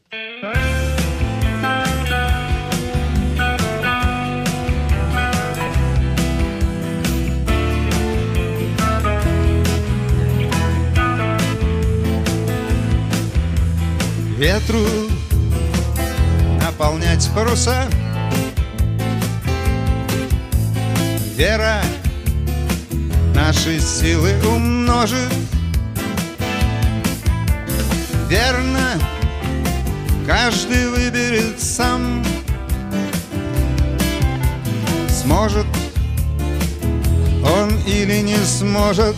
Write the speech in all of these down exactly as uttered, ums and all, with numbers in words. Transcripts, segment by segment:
Ветру наполнять паруса, вера наши силы умножит. Верно, каждый выберет сам, сможет он или не сможет.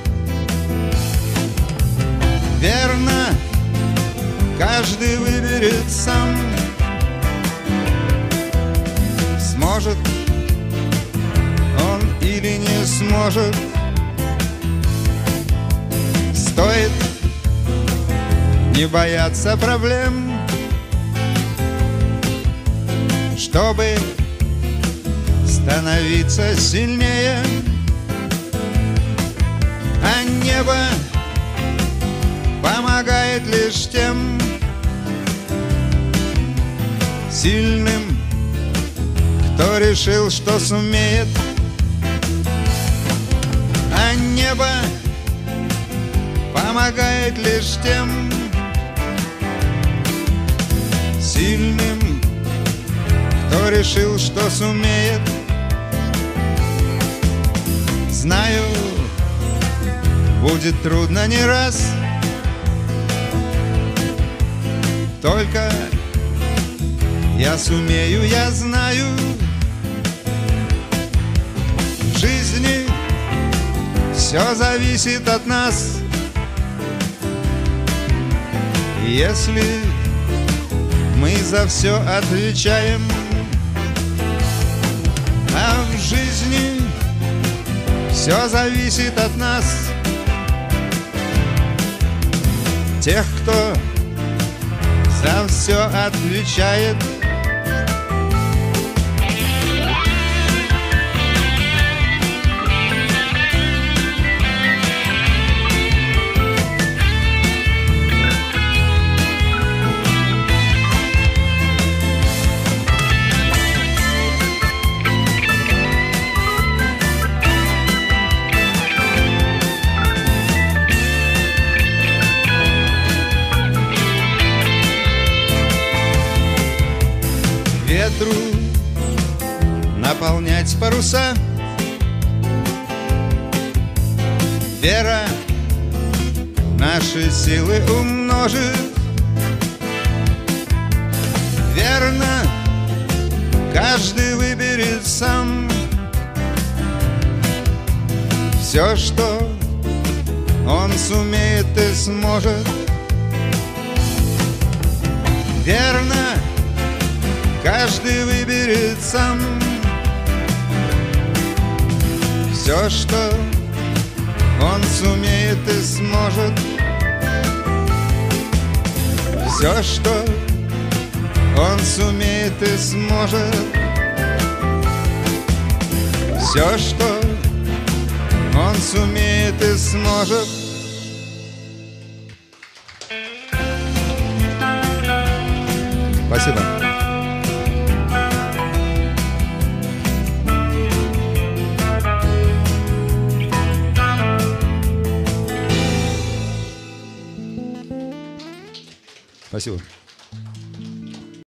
Верно, каждый выберет сам, сможет он или не сможет. Стоит не бояться проблем, чтобы становиться сильнее. А небо помогает лишь тем сильным, кто решил, что сумеет. А небо помогает лишь тем сильным, кто решил, что сумеет. Знаю, будет трудно не раз, только я сумею, я знаю. В жизни все зависит от нас. Если мы за все отвечаем, а в жизни все зависит от нас. Тех, кто за все отвечает. Ветру наполнять паруса, вера наши силы умножит. Верно, каждый выберет сам все, что он сумеет и сможет. Верно, каждый выберет сам все, что он сумеет и сможет. Все, что он сумеет и сможет. Все, что он сумеет и сможет. Спасибо. Спасибо.